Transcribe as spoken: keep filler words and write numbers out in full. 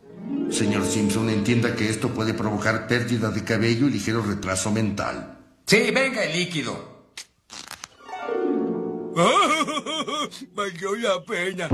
Señor Simpson, entienda que esto puede provocar pérdida de cabello y ligero retraso mental. Sí, venga el líquido. Valió la pena.